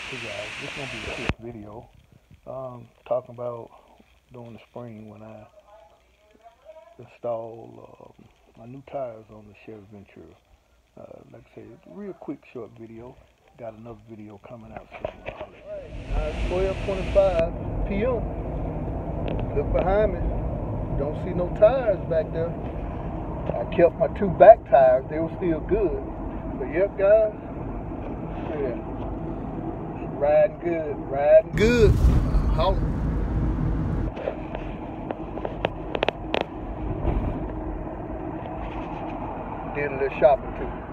Hey guys, this is gonna be a quick video. Talking about during the spring when I installed my new tires on the Chevy Ventura. Like I said, it's a real quick, short video. Got another video coming out soon. Now it's 12:25 p.m. Look behind me. Don't see no tires back there. I kept my two back tires. They were still good. But yep, guys. Yeah. Riding good. Holla. Did a little shopping too.